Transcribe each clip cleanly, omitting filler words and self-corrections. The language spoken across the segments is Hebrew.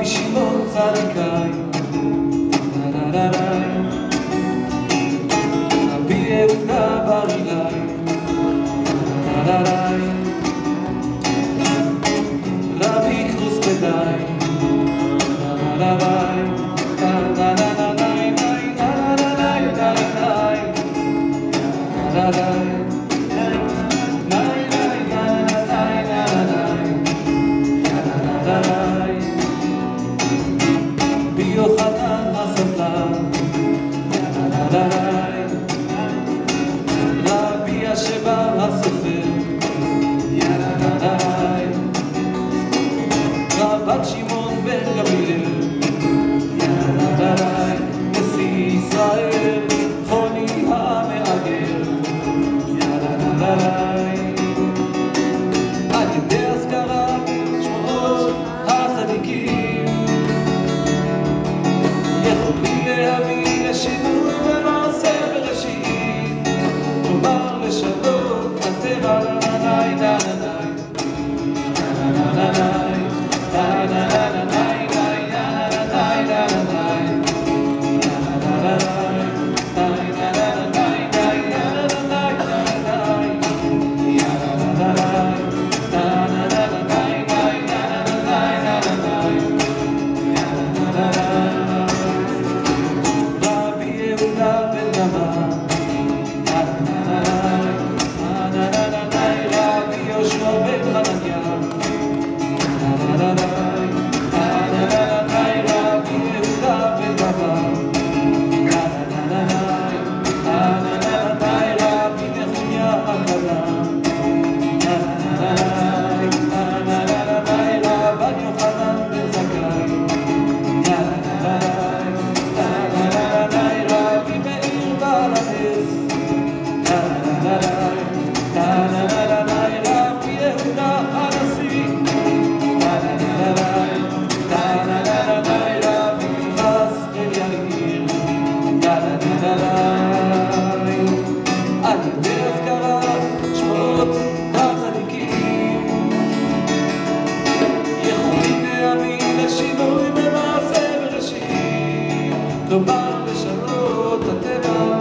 רבי שמעון צדיקאי, רבי יהודה בר אילאי, רבי חוספדאי, ביוחנן הסנדלר, רבי השבע הסופר, רבת שמעון בן גמליאל, נשיא ישראל, חוני המעגל, על ידי הזכרת שמות הצדיקים יכולים להביא לשינוי במעשה בראשית, כלומר לשנות הטבע. כלומר לשנות הטבע.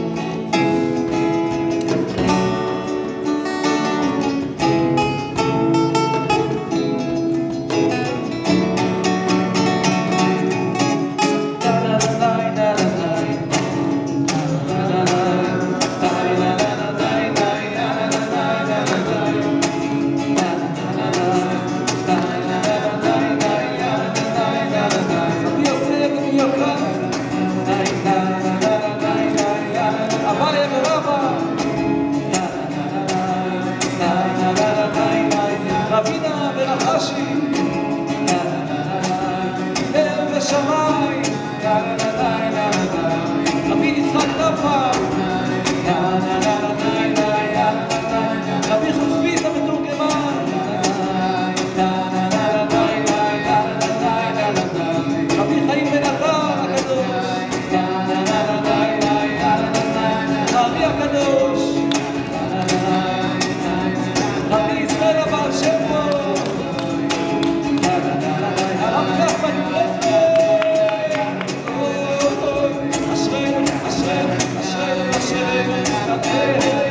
רבינה ונחשי אל ושמיים, רבי יצחק נפח, רבי חוספיתא מתורגמן, רבי חיים בן עטר הקדוש, רבי הקדוש, רבי ישראל הבעל שם טוב, הרב נחמן יברסלב. אשרינו, אשרינו, אשרינו, אשרינו, אשרינו,